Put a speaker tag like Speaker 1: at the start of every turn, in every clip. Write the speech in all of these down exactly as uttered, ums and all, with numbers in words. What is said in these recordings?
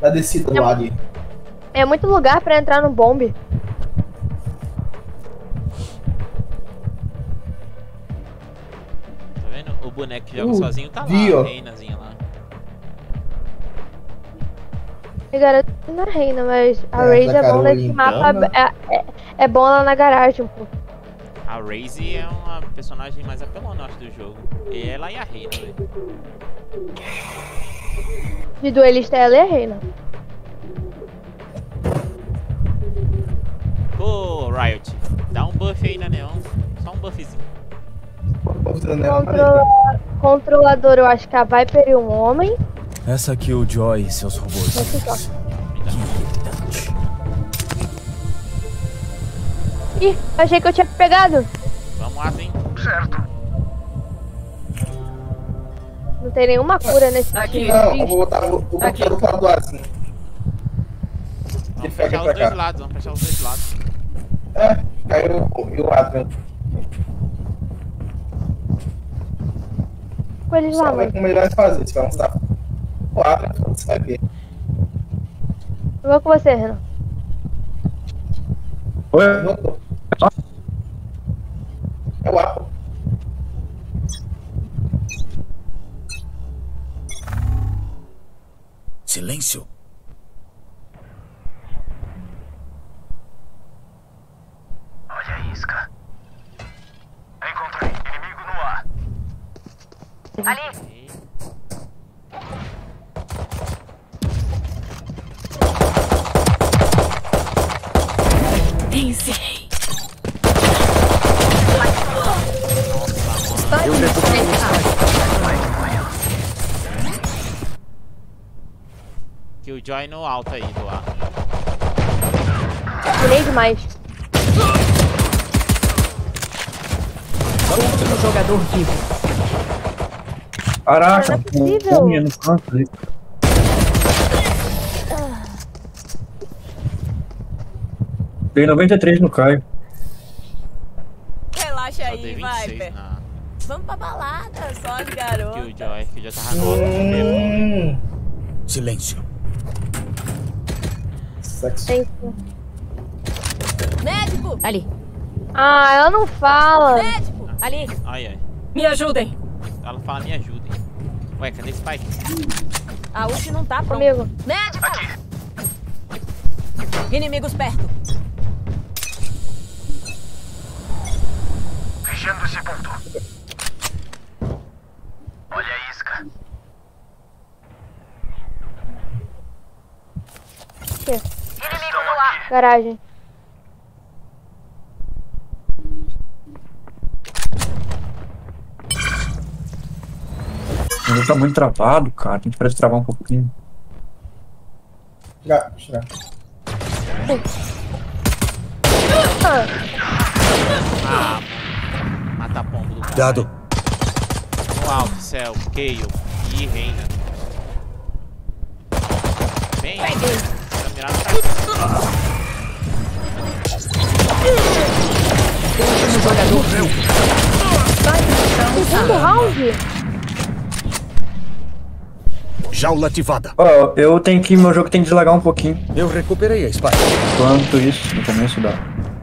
Speaker 1: Na descida do lado.
Speaker 2: É muito lugar pra entrar no bombe.
Speaker 3: Tá vendo? O boneco que joga
Speaker 1: Uh,
Speaker 3: sozinho tá
Speaker 1: vi,
Speaker 3: lá,
Speaker 1: ó.
Speaker 3: a reinazinha lá.
Speaker 2: E garoto na reina, mas a
Speaker 1: É,
Speaker 2: Raze
Speaker 1: da
Speaker 2: é bom nesse
Speaker 1: Carolina.
Speaker 2: mapa. É, é, é bom lá na garagem, pô.
Speaker 3: A Raze é uma personagem mais apelona, eu acho, do jogo. E ela e a reina, velho.
Speaker 2: De duelista ela é a reina.
Speaker 3: Pô, Riot, dá um buff aí na Neon. Só um buffzinho.
Speaker 2: Controla... Controlador, eu acho que a Viper e um homem.
Speaker 4: Essa aqui é o Joy e seus robôs.
Speaker 2: Esse só. Ih, achei que eu tinha pegado.
Speaker 3: Vamos lá, hein?
Speaker 5: Certo.
Speaker 2: Não tem nenhuma cura nesse
Speaker 6: Aqui.
Speaker 1: Não, eu vou botar, vou, vou botar
Speaker 6: Aqui.
Speaker 1: do lado do assim.
Speaker 3: Vamos
Speaker 1: Fica
Speaker 3: fechar
Speaker 1: pra
Speaker 3: os dois
Speaker 1: cá.
Speaker 3: lados, vamos fechar os dois lados.
Speaker 1: É, caiu e o Adrian.
Speaker 2: com eles lá,
Speaker 1: Só ver
Speaker 2: mano.
Speaker 1: como ele vai fazer. Se vai mostrar o Adrian, você vai ver.
Speaker 2: Eu vou com você, Renan.
Speaker 7: Oi?
Speaker 1: Voltou. É o Apple.
Speaker 4: Silêncio.
Speaker 5: Olha a isca. Encontrei. Inimigo no ar.
Speaker 3: Ali.
Speaker 6: Encerrei.
Speaker 4: Eu recuperei o
Speaker 3: Killjoy no alto aí, do ar.
Speaker 2: Tirei demais.
Speaker 6: Último jogador vivo.
Speaker 7: Caraca,
Speaker 2: Não é possível.
Speaker 7: um homem no canto ali. Dei noventa e três no Caio.
Speaker 6: Relaxa
Speaker 3: Só
Speaker 6: aí,
Speaker 3: dei vinte e seis
Speaker 6: Viper.
Speaker 3: na
Speaker 6: Vamos pra balada, só as garotas.
Speaker 3: Killjoy. Killjoy tava no alto primeiro.
Speaker 1: Hum,
Speaker 4: silêncio.
Speaker 1: sexo.
Speaker 2: Tem...
Speaker 6: Médico! Ali.
Speaker 2: Ah, ela não fala.
Speaker 6: Médico! Ali.
Speaker 3: Ai, ai.
Speaker 6: Me ajudem.
Speaker 3: Ela fala, me ajudem. Ué, cadê esse Spike?
Speaker 6: A ult não tá pronta.
Speaker 2: Comigo.
Speaker 6: Médico! Inimigos perto.
Speaker 5: Fechando esse ponto. Olha a isca.
Speaker 2: Quê?
Speaker 5: Inimigo no ar.
Speaker 2: Garagem.
Speaker 7: Ele tá muito travado, cara. Tem que parar de travar um pouquinho.
Speaker 1: Já, já.
Speaker 3: Ah, mata pombo do cara.
Speaker 4: Dado.
Speaker 3: No alto, céu, Kayle e reina. Bem, essa mirada tá...
Speaker 6: Último jogador vivo.
Speaker 2: Segundo round?
Speaker 4: Jaula ativada.
Speaker 7: Ó, eu tenho que. Meu jogo tem que deslagar um pouquinho.
Speaker 4: Eu recuperei a Spike.
Speaker 7: Enquanto isso, no começo dá.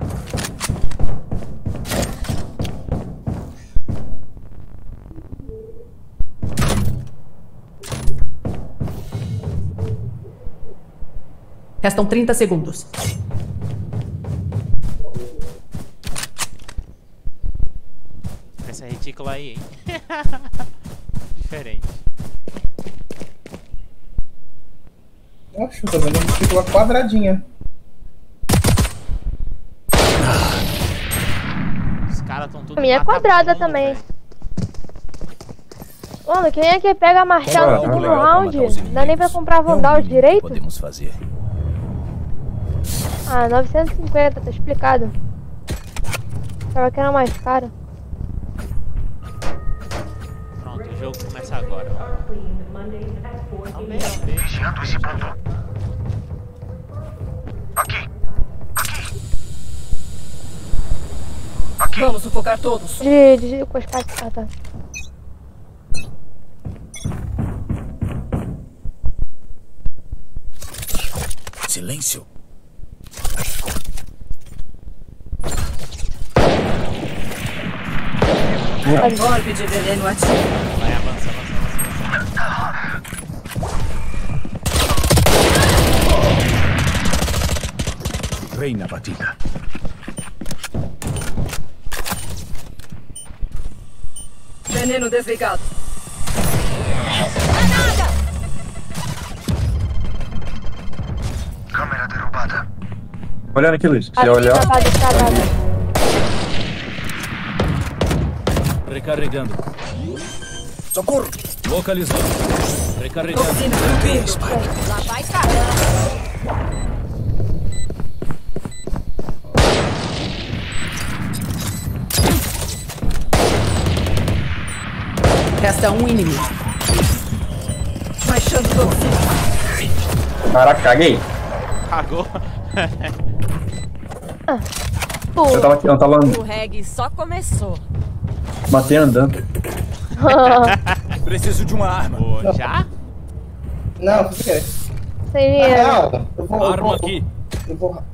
Speaker 6: Restam trinta segundos.
Speaker 3: Essa retícula aí, hein? Diferente.
Speaker 1: Oxe, eu tô vendo uma retícula quadradinha.
Speaker 3: Os caras tão tudo
Speaker 2: A minha é
Speaker 3: mata
Speaker 2: quadrada
Speaker 3: pombo,
Speaker 2: também.
Speaker 3: velho.
Speaker 2: Mano, quem é que pega martelo
Speaker 7: Olha,
Speaker 2: no segundo
Speaker 4: legal pra
Speaker 2: round?
Speaker 4: matar os
Speaker 2: Não dá nem pra
Speaker 4: inimigos.
Speaker 2: comprar
Speaker 4: É o
Speaker 2: Vandal
Speaker 4: mínimo que
Speaker 2: direito?
Speaker 4: podemos fazer.
Speaker 2: Ah, novecentos e cinquenta, tá explicado. Achava que era mais caro.
Speaker 3: Pronto, o jogo começa agora. Amei, amei.
Speaker 5: Vigiando esse ponto. Aqui. Aqui. Aqui.
Speaker 6: Vamos sufocar todos.
Speaker 2: De, de com as cartas. Ah, tá.
Speaker 4: Silêncio.
Speaker 6: Orbe de veneno ativo.
Speaker 3: Vai, avança, avança, avança.
Speaker 4: Reina batida.
Speaker 6: Veneno desligado.
Speaker 5: Câmera derrubada.
Speaker 7: Olhando aqui, Luiz. Se
Speaker 2: Aqui,
Speaker 7: olhar.
Speaker 2: travado, travado.
Speaker 8: Recarregando.
Speaker 4: Socorro!
Speaker 8: Localizando. Recarregando.
Speaker 6: Toxina subindo. Lá vai, cara. Resta um inimigo. Baixando toxina.
Speaker 7: Caraca, caguei.
Speaker 3: Cagou.
Speaker 2: Pô.
Speaker 7: Eu tava aqui, eu tava
Speaker 6: O reggae só começou.
Speaker 7: matei andando.
Speaker 8: Preciso de uma arma.
Speaker 3: Pô, já?
Speaker 1: Não, por quê?
Speaker 2: Sem
Speaker 1: Na
Speaker 2: dinheiro.
Speaker 1: real, eu vou... eu
Speaker 8: Arma
Speaker 1: vou-
Speaker 8: aqui.
Speaker 1: Eu vou...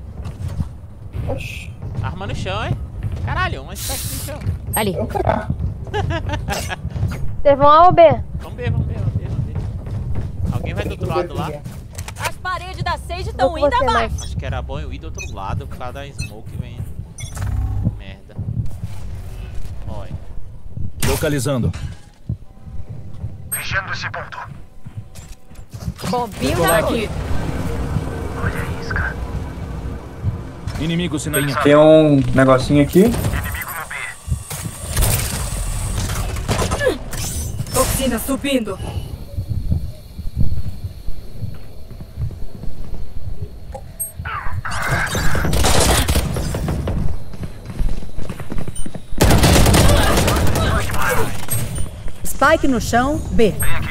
Speaker 1: Oxi,
Speaker 3: Arma no chão, hein? Caralho, uma espécie no chão.
Speaker 6: Ali.
Speaker 1: eu quero.
Speaker 2: Vocês vão A ou B?
Speaker 3: Vamos ver, vamos ver, vamos ver, vamos ver. Alguém vai do outro lado lá?
Speaker 6: As paredes da Sage
Speaker 2: Vou
Speaker 6: estão
Speaker 2: com
Speaker 6: indo
Speaker 2: você,
Speaker 6: abaixo.
Speaker 2: Mike.
Speaker 3: Acho que era bom eu ir do outro lado por causa da smoke vem. Merda. Olha.
Speaker 8: Localizando.
Speaker 5: Vigiando esse ponto.
Speaker 6: Bombinho
Speaker 8: Colar
Speaker 6: da
Speaker 8: aqui.
Speaker 6: aqui.
Speaker 5: Olha a isca.
Speaker 8: Inimigo sinalizado.
Speaker 7: Tem um negocinho aqui.
Speaker 5: Inimigo no B.
Speaker 6: Toxina subindo. Spike no chão, B.
Speaker 5: Vem aqui.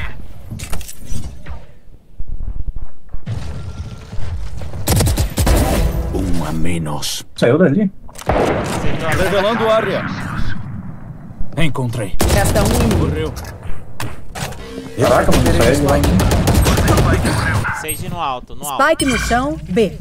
Speaker 4: Um a menos.
Speaker 7: Saiu dali.
Speaker 8: Revelando área. Encontrei.
Speaker 6: Resta um inimigo.
Speaker 8: Correu.
Speaker 7: Caraca, mano, saiu de lá.
Speaker 3: Sage no alto, no alto.
Speaker 6: Spike no chão, B.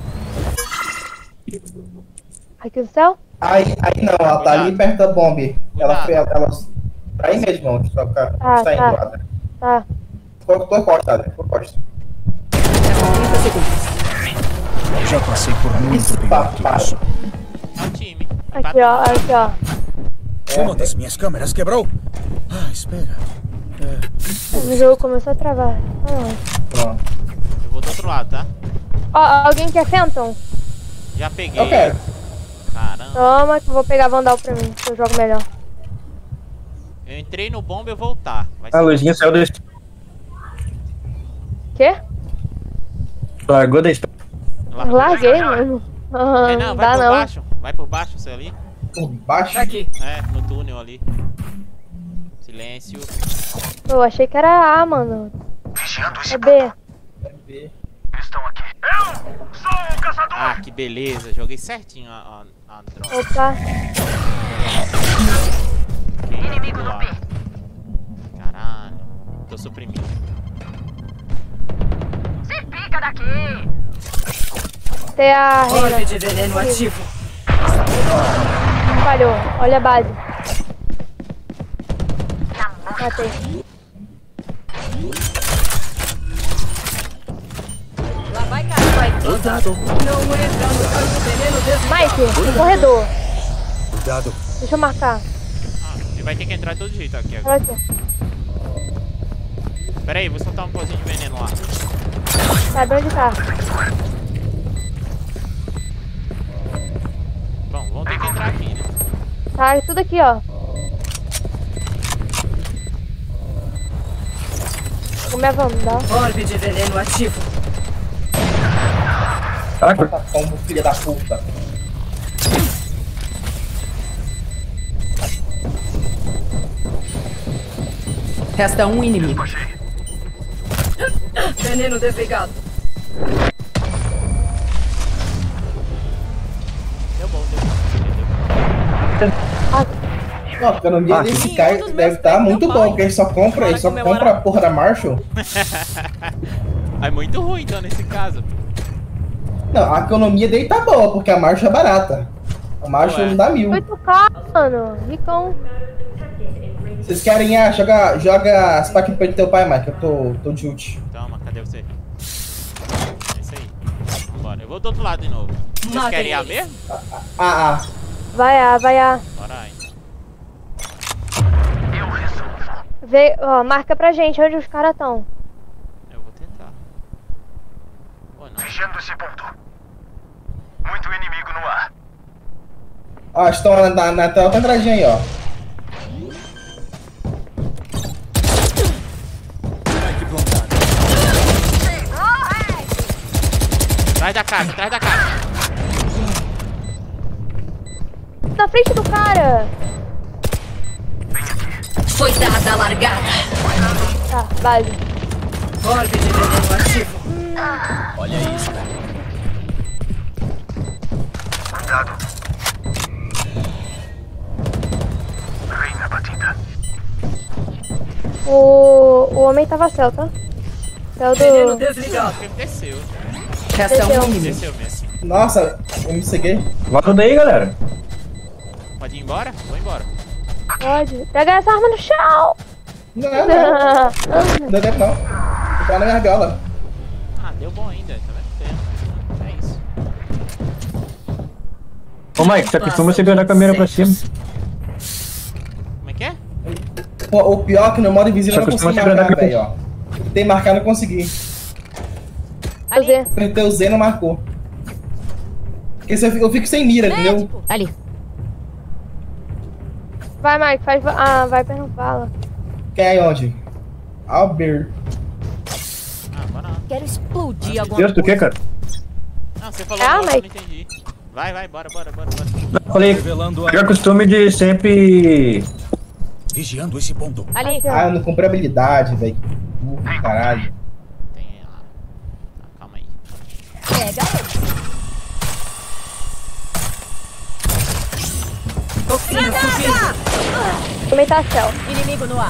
Speaker 2: Aqui no céu?
Speaker 1: Aí, aí não, ela tá ali perto da bomba. Ela foi,
Speaker 3: Cuidado.
Speaker 1: ela... Pra aí mesmo, ó, só ficar
Speaker 2: Ah,
Speaker 1: saindo
Speaker 2: tá.
Speaker 1: lá.
Speaker 2: Tá.
Speaker 1: Tô, tô costa, né? Tô costa.
Speaker 6: trinta segundos.
Speaker 4: Já passei por muito pior que isso.
Speaker 3: É o time.
Speaker 2: Aqui, ó. Aqui, ó.
Speaker 4: Uma das minhas câmeras quebrou. Ah, espera.
Speaker 2: O jogo começou a travar. Ah.
Speaker 1: Pronto.
Speaker 3: Eu vou do outro lado, tá?
Speaker 2: Ó, alguém quer Phantom?
Speaker 3: Já peguei.
Speaker 1: Eu quero.
Speaker 3: Caramba.
Speaker 2: Toma, que eu vou pegar Vandal pra mim, que eu jogo melhor.
Speaker 3: Eu entrei no bomba e eu voltar. Vai
Speaker 7: A
Speaker 3: ser...
Speaker 7: luzinha saiu da esp-
Speaker 2: Quê?
Speaker 7: Largou da esp-
Speaker 3: Lá-
Speaker 2: Larguei, mano. Ah,
Speaker 3: É, não,
Speaker 2: não
Speaker 3: vai
Speaker 2: dá
Speaker 3: por
Speaker 2: não.
Speaker 3: baixo. Vai por baixo, seu ali.
Speaker 1: Por baixo.
Speaker 6: Aqui.
Speaker 3: É, no túnel ali. Silêncio.
Speaker 2: Pô, achei que era A, mano.
Speaker 5: Vigiando esse
Speaker 2: É
Speaker 5: ponto.
Speaker 2: B.
Speaker 5: Eles estão aqui. Eu sou o caçador.
Speaker 3: Ah, que beleza. Joguei certinho a, a, a drone.
Speaker 2: Opa.
Speaker 3: Inimigo no B. Caralho. Tô suprimido.
Speaker 5: Se pica daqui.
Speaker 2: Tem a reina.
Speaker 6: Orbe de veneno ativo.
Speaker 2: Falhou. Olha a base. Matei.
Speaker 6: Lá vai, cara. Vai.
Speaker 4: Cuidado.
Speaker 6: Não entra no campo veneno desse.
Speaker 2: Mike, no corredor.
Speaker 4: Cuidado.
Speaker 2: Deixa eu marcar.
Speaker 3: Ah, ele vai ter que entrar de todo jeito aqui
Speaker 2: Olha
Speaker 3: agora.
Speaker 2: aqui.
Speaker 3: Pera aí, vou soltar um pozinho de veneno lá.
Speaker 2: Sabe onde tá?
Speaker 3: Bom, vamos ter que entrar aqui, né?
Speaker 2: Tá tudo aqui, ó. Vou me Vandal.
Speaker 6: Orbe de veneno ativo.
Speaker 7: Caraca,
Speaker 1: Tá como filha da puta.
Speaker 6: Resta um inimigo. Veneno desligado.
Speaker 3: Deu bom, deu bom. Deu bom.
Speaker 1: Não, a economia
Speaker 7: Ah,
Speaker 1: desse
Speaker 6: sim.
Speaker 1: cara
Speaker 6: Um dos meus
Speaker 1: deve estar
Speaker 6: pets
Speaker 1: muito
Speaker 6: do
Speaker 1: bom,
Speaker 6: pai.
Speaker 1: porque ele só compra, ele
Speaker 6: Bora
Speaker 1: só
Speaker 6: comemorar.
Speaker 1: compra a porra da Marshall.
Speaker 3: É muito ruim então nesse caso.
Speaker 1: Não, a economia dele tá boa, porque a marcha é barata. A marcha
Speaker 3: Ué.
Speaker 1: não dá mil.
Speaker 2: Muito caro, mano. Ricão.
Speaker 1: Vocês querem, ah, joga, joga as pacas pro teu pai, Mike, eu tô, tô de ult.
Speaker 3: Toma, cadê você? É isso aí. Bora, eu vou do outro lado de novo. Vocês
Speaker 6: Matem
Speaker 3: querem A
Speaker 6: eles.
Speaker 3: mesmo?
Speaker 1: Ah, ah.
Speaker 2: Vai A, vai A.
Speaker 3: Bora aí.
Speaker 5: Eu resolvo.
Speaker 2: Vê, ó, marca pra gente onde os caras estão.
Speaker 3: Eu vou tentar. Ou não.
Speaker 5: Fechando esse ponto. Muito inimigo no ar.
Speaker 1: Ó, estão na, na, na tela quadradinha aí, ó.
Speaker 3: Atrás da caixa, atrás da caixa.
Speaker 2: Na frente do cara.
Speaker 6: Foi dada a largada.
Speaker 2: Tá, base.
Speaker 6: Orbe de veneno ativo.
Speaker 8: Olha isso.
Speaker 5: Cuidado. Reina batida.
Speaker 2: O, o homem tava céu, tá? Céu
Speaker 6: Veneno
Speaker 2: do...
Speaker 6: desligado.
Speaker 3: Porque desceu.
Speaker 6: Resta
Speaker 2: Desceu.
Speaker 6: um inimigo.
Speaker 3: Desceu mesmo.
Speaker 1: Nossa, eu me ceguei.
Speaker 7: Volta daí, galera.
Speaker 3: Pode ir embora? Vou embora.
Speaker 2: Pode. Pega essa arma no chão.
Speaker 1: Não, não, não deu tempo não. Vou parar na minha gaiola.
Speaker 3: Ah, deu bom ainda. Tá vendo? É isso.
Speaker 7: Ô, Mike, você acostuma segurar a câmera pra cima.
Speaker 3: Como é que é?
Speaker 1: Pô, o pior é que no modo invisível eu
Speaker 7: Só
Speaker 1: não consegui
Speaker 7: costuma
Speaker 1: marcar,
Speaker 7: segurar
Speaker 1: velho, ó. Tentei marcar, não consegui.
Speaker 2: Ali.
Speaker 1: Apertei o Z, não marcou. Porque se eu, fico, eu fico sem mira, entendeu?
Speaker 6: Ali.
Speaker 2: Vai, Mike, faz... Ah, vai pra não fala.
Speaker 1: Quem é onde? Albert.
Speaker 3: Ah, bora lá.
Speaker 6: Quero explodir alguma
Speaker 7: Deus, do que,
Speaker 6: coisa.
Speaker 7: cara?
Speaker 3: Não, você falou
Speaker 2: Ah,
Speaker 3: mal, eu
Speaker 2: mas-
Speaker 3: não entendi. Vai, vai, bora, bora, bora, bora.
Speaker 7: Eu falei,
Speaker 8: Revelando
Speaker 7: pegar
Speaker 8: área.
Speaker 7: costume de sempre...
Speaker 4: Vigiando esse ponto.
Speaker 6: Ali.
Speaker 2: Aqui, ó.
Speaker 1: Ah, eu não comprei habilidade, velho. Burro, caralho.
Speaker 3: Tem a... Ah, calma aí.
Speaker 6: Pega ele. Toxina surgindo.
Speaker 2: Também tá céu.
Speaker 6: Inimigo no ar.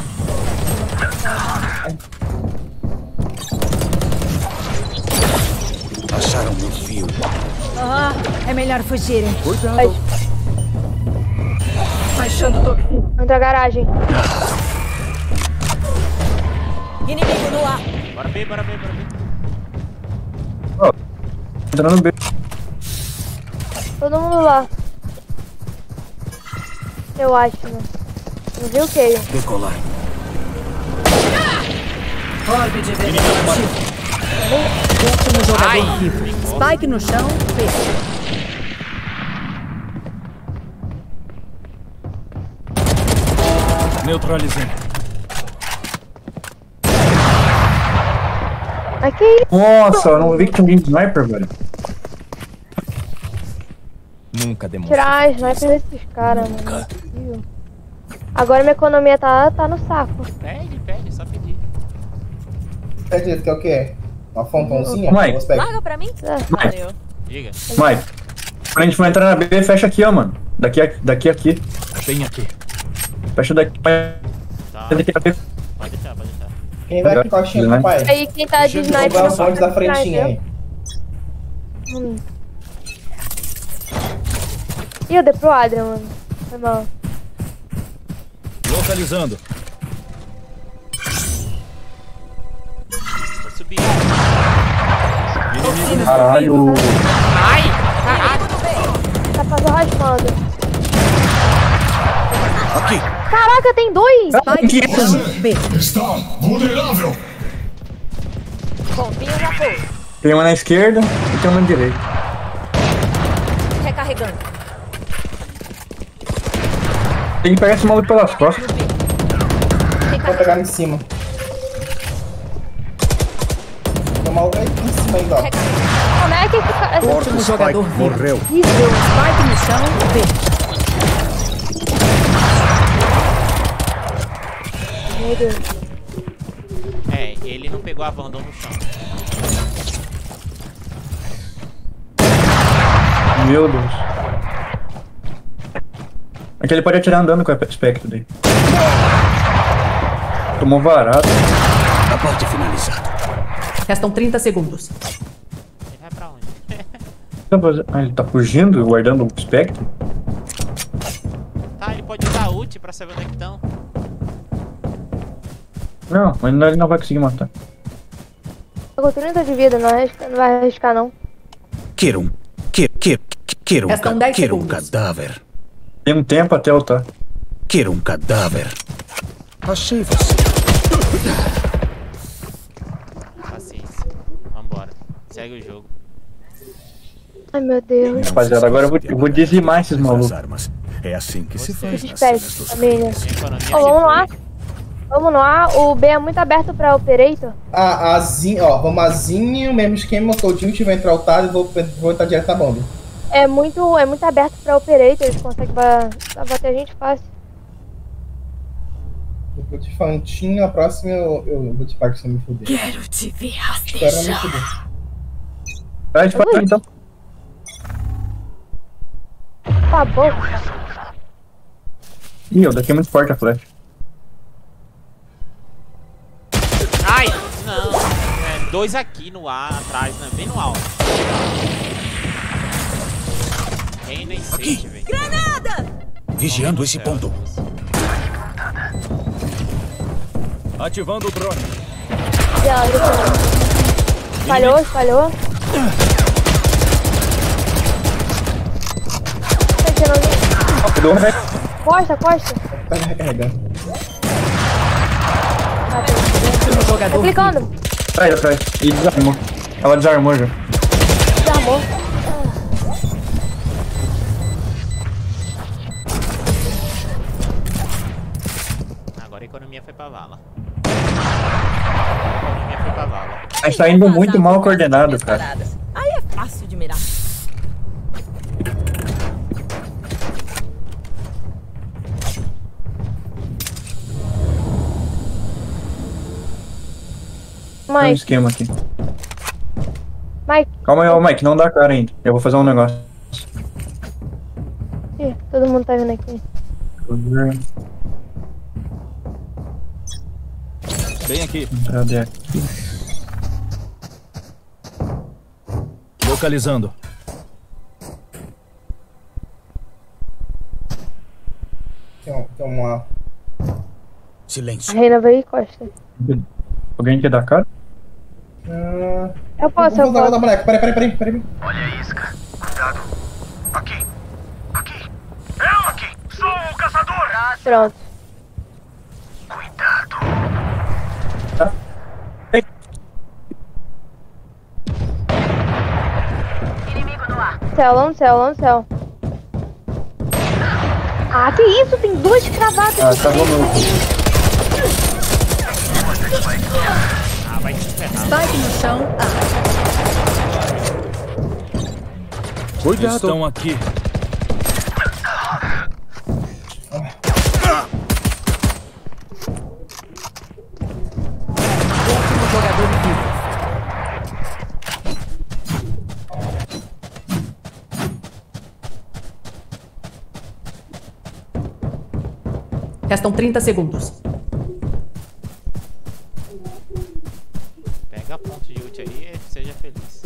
Speaker 4: Acharam meu fio.
Speaker 6: Ah, é melhor fugirem.
Speaker 2: Ai,
Speaker 6: Baixando toxina.
Speaker 2: entra a garagem.
Speaker 6: Inimigo no ar.
Speaker 3: Bora B, bora B, bora B.
Speaker 7: Entrando no B.
Speaker 2: Todo mundo lá. Eu acho, né? Não viu o que?
Speaker 4: Decolar.
Speaker 6: Orbe de veneno ativo. Último jogador
Speaker 3: Ai,
Speaker 6: vivo.
Speaker 3: ficou.
Speaker 6: Spike no chão. Fecha.
Speaker 8: Neutralizando.
Speaker 2: Aqui.
Speaker 7: Nossa, eu não vi que tinha um sniper, velho.
Speaker 8: Nunca demonstra.
Speaker 2: Tirar a sniper desses caras, mano. Não é possível. Agora minha economia tá, tá no saco.
Speaker 3: Pede, pede, só pedir.
Speaker 1: Acredito que é o quê? Uma fontãozinha?
Speaker 7: Mike.
Speaker 1: Vamos pegar.
Speaker 6: Larga pra mim.
Speaker 2: É.
Speaker 7: Mike,
Speaker 3: Diga.
Speaker 7: Mike. Quando a gente for entrar na B, fecha aqui, ó, mano. Daqui, a- daqui, aqui.
Speaker 8: Bem aqui.
Speaker 7: Fecha daqui.
Speaker 3: Tá.
Speaker 7: Daqui a B.
Speaker 3: Pode deixar, pode deixar.
Speaker 1: Quem vai aqui coxinha,
Speaker 7: Né?
Speaker 1: papai?
Speaker 2: Aí quem tá de sniper
Speaker 1: Vou
Speaker 2: não
Speaker 1: as fontes da
Speaker 2: pode
Speaker 1: frentinha aí.
Speaker 2: Hum. Ih, eu dei pro Adrian, mano. Foi mal.
Speaker 8: Localizando.
Speaker 3: Vou subir.
Speaker 7: Caralho.
Speaker 3: Ai! Caralho!
Speaker 2: Tá fazendo raspando.
Speaker 4: Aqui.
Speaker 2: Caraca, tem dois!
Speaker 7: Que isso?
Speaker 6: B.
Speaker 5: Está vulnerável.
Speaker 6: Bombinha já foi.
Speaker 7: Tem uma na esquerda e tem uma na direita.
Speaker 6: Recarregando.
Speaker 7: Tem que pegar esse maluco pelas costas.
Speaker 1: Vou pegar em cima. Tem um maluco aí em cima ainda, ó.
Speaker 2: Como é que esse cara... Esse
Speaker 6: Último jogador vivo.
Speaker 8: Morreu.
Speaker 2: horrível.
Speaker 6: Spike no chão. B.
Speaker 2: Meu Deus.
Speaker 3: É, ele não pegou a Vandal no chão.
Speaker 7: Meu Deus. Aqui ele pode atirar andando com o espectro dele. Tomou varado.
Speaker 4: A parte finalizada.
Speaker 6: Restam trinta segundos.
Speaker 3: Ele vai pra onde?
Speaker 7: Tá fazendo? Ah, ele tá fugindo, guardando o espectro?
Speaker 3: Tá, ele pode usar ult pra saber onde é que estão.
Speaker 7: Não, mas não- ele não vai conseguir matar.
Speaker 2: Tô com trinta de vida, não, arrisca, não vai arriscar não.
Speaker 4: Quero um. Quero, quero, quero um,
Speaker 6: Restam
Speaker 4: ca-
Speaker 6: dez
Speaker 4: quero um
Speaker 6: segundos.
Speaker 4: cadáver.
Speaker 7: Tem um tempo até eu tá.
Speaker 4: Quero um cadáver. Achei você.
Speaker 3: Paciência. Vambora. Segue o jogo.
Speaker 2: Ai meu Deus.
Speaker 7: Rapaziada, agora eu vou, eu vou dizimar esses
Speaker 4: As
Speaker 7: malucos.
Speaker 4: armas. É assim que se faz nas
Speaker 2: Despede,
Speaker 4: cenas dos
Speaker 2: família.
Speaker 4: filmes.
Speaker 3: Minha economia
Speaker 2: Ô,
Speaker 3: se
Speaker 2: vamos
Speaker 3: foi.
Speaker 2: lá. Vamos lá, o B é muito aberto pra Operator.
Speaker 1: A, a Zinho, ó, vamos a Zinho, mesmo esquema, o Todinho tiver entrar altado e vou, vou entrar direto na bomba.
Speaker 2: É muito, é muito aberto pra Operator, eles conseguem ba bater a gente fácil.
Speaker 1: Eu vou te falando, Tinho, a próxima eu, eu vou te pagar se eu me fuder.
Speaker 6: Quero te ver
Speaker 1: Espera não me fuder.
Speaker 7: Vai, de fato, então.
Speaker 2: Tá bom.
Speaker 7: Ih, ó, daqui é muito forte a flecha.
Speaker 3: Ai! Não! É, dois aqui no ar, atrás, né? Bem no alto. Quem nem sente, velho.
Speaker 4: Vigiando esse ponto.
Speaker 8: Ativando o drone.
Speaker 2: Já, já. Falhou, falhou. Tá tirando alguém.
Speaker 7: Deu um rec-
Speaker 2: Costa, costa.
Speaker 1: Tá recarregando.
Speaker 6: Último
Speaker 2: Tá
Speaker 6: jogador.
Speaker 2: clicando.
Speaker 7: Atrás, atrás. E desarmou. Ela desarmou já.
Speaker 2: Desarmou.
Speaker 3: Agora a economia foi pra vala. A economia foi pra vala.
Speaker 7: A gente tá indo muito mal coordenado, cara.
Speaker 6: Paradas. Aí é fácil de mirar.
Speaker 7: Tem um
Speaker 2: Mike,
Speaker 7: esquema aqui.
Speaker 2: Mike.
Speaker 7: Calma aí, ó, Mike, não dá cara ainda. Eu vou fazer um negócio.
Speaker 2: Ih, todo mundo tá vindo aqui.
Speaker 8: Bem aqui.
Speaker 7: Cadê aqui?
Speaker 8: Localizando.
Speaker 1: Tem, um, tem uma.
Speaker 2: A
Speaker 4: Silêncio.
Speaker 2: Reina veio e Costa.
Speaker 7: Alguém quer dar cara?
Speaker 1: Ah,
Speaker 2: Eu posso,
Speaker 1: vou
Speaker 2: eu
Speaker 1: dar, vou dar
Speaker 2: posso.
Speaker 1: boneco. Peraí, peraí, peraí, peraí.
Speaker 5: Olha a isca. Cuidado. Aqui. Aqui. Eu aqui. Sou o caçador.
Speaker 2: Pronto.
Speaker 5: Cuidado.
Speaker 2: Céu, lá no céu, lá no céu. Ah, que isso? Tem duas cravadas.
Speaker 7: Ah, tá bom, meu.
Speaker 3: Ah, vai te ferrar.
Speaker 6: Spike no chão.
Speaker 8: Cuidado. Estão aqui.
Speaker 6: Último jogador vivo. Restam trinta segundos.
Speaker 3: Pega a ponte de ult aí e seja feliz.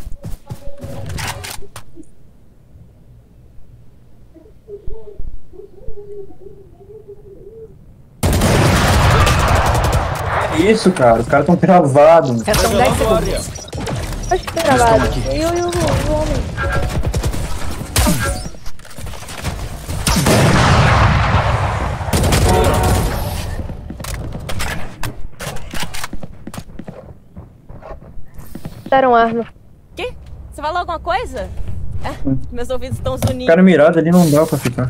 Speaker 7: Isso, cara. Os caras tão cravados.
Speaker 6: Restam dez segundos.
Speaker 2: Acho que foi gravado. E o, e o, o homem. Deram arma.
Speaker 9: Quê? Você falou alguma coisa? É, meus ouvidos estão
Speaker 7: O
Speaker 9: zunindo.
Speaker 7: cara mirado ali não dá pra ficar.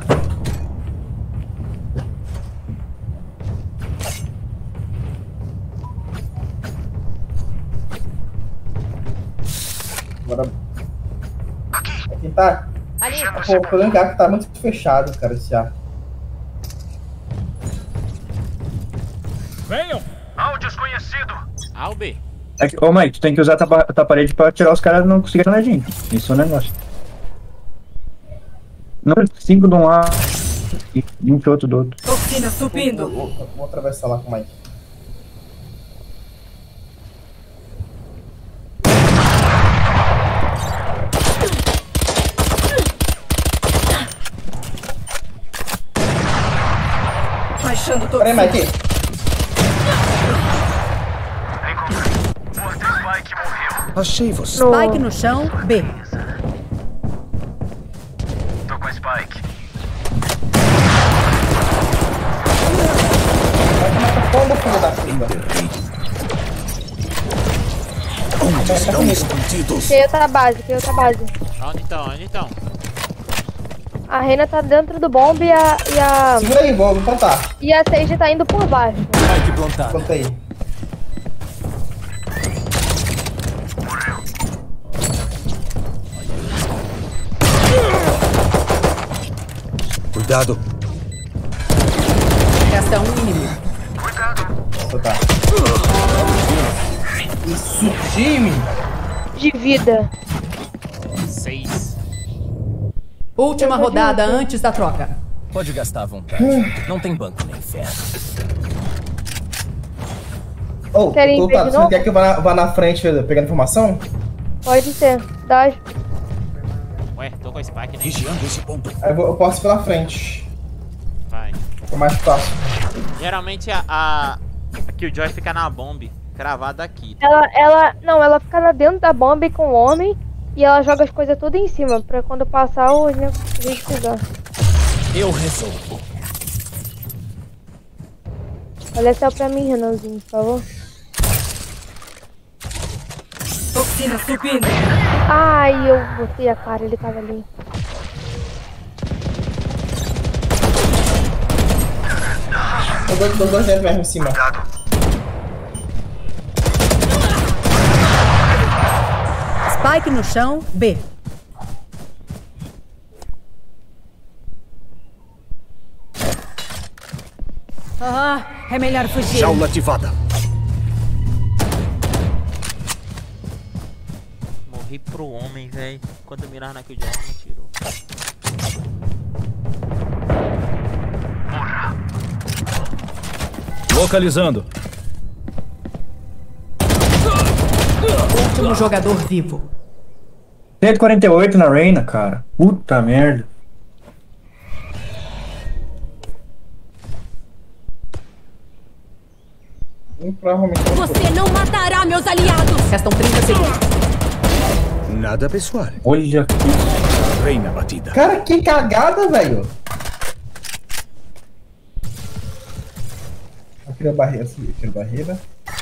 Speaker 1: Agora. Aqui tá.
Speaker 9: Ali.
Speaker 1: Pô, o problema é que tá muito fechado, cara, esse ar.
Speaker 8: Venham.
Speaker 5: Ao desconhecido.
Speaker 3: Albe.
Speaker 7: É que, ô, Mike, tu tem que usar a tua, tua parede pra tirar os caras não conseguirem na gente. Isso é um negócio. Número cinco de um lado e vinte e outro do outro.
Speaker 6: Toxina subindo.
Speaker 1: Vou, vou, vou atravessar lá com o Mike.
Speaker 6: Achando todo.
Speaker 1: Peraí, Mike.
Speaker 5: Morto Spike morreu.
Speaker 4: Achei você.
Speaker 6: Spike no chão, B.
Speaker 5: Tô com a Spike.
Speaker 1: Como filho da puta?
Speaker 4: Onde estão escondidos?
Speaker 2: Que outra base, que outra base.
Speaker 3: Onde então? Onde então?
Speaker 2: A Reina tá dentro do bomb e a. E a,
Speaker 1: Segura aí, vou vou contar.
Speaker 2: e a Sage tá indo por baixo.
Speaker 8: Spike plantada.
Speaker 1: Conta aí.
Speaker 4: Cuidado.
Speaker 6: Resta um inimigo.
Speaker 1: Vou contar. Isso, time!
Speaker 2: De vida.
Speaker 3: Seis.
Speaker 6: Última rodada antes da troca.
Speaker 8: Pode gastar à vontade. Não tem banco nem inferno.
Speaker 1: Ô,
Speaker 2: Querem
Speaker 1: tu,
Speaker 2: ver
Speaker 1: tá,
Speaker 2: de
Speaker 1: você não
Speaker 2: novo?
Speaker 1: quer que eu vá na, vá na frente pegando informação?
Speaker 2: Pode ser. Dá.
Speaker 3: Ué, tô com a Spike, né?
Speaker 4: Vigiando esse ponto.
Speaker 1: Eu, vou, eu posso ir pela frente.
Speaker 3: Vai.
Speaker 1: Fica mais fácil.
Speaker 3: Geralmente a, a, a Killjoy fica na bomb, cravada aqui.
Speaker 2: Ela, ela. Não, ela fica lá dentro da bomba com o homem e ela joga as coisas tudo em cima. Pra quando passar o gente pegar.
Speaker 8: Eu resolvo.
Speaker 2: Olha só pra mim, Renanzinho, por favor.
Speaker 6: Toxina subindo.
Speaker 2: Ai, eu botei a cara, ele tava ali.
Speaker 1: Tô dois, tô dois dentro mesmo em cima.
Speaker 6: Spike no chão, B. Ah, é melhor fugir.
Speaker 4: Jaula ativada.
Speaker 3: Morri pro homem, velho. Quando eu mirar na Killjoy, ela me tirou.
Speaker 8: Localizando.
Speaker 6: Último jogador vivo.
Speaker 7: cento e quarenta e oito na Reina, cara. Puta merda.
Speaker 1: Hum, Provavelmente.
Speaker 9: Você não matará meus aliados!
Speaker 6: Restam trinta segundos.
Speaker 4: Nada pessoal.
Speaker 7: Olha aqui.
Speaker 4: Reina batida.
Speaker 1: Cara, que cagada, velho. Aqui na barreira, aqui na barreira.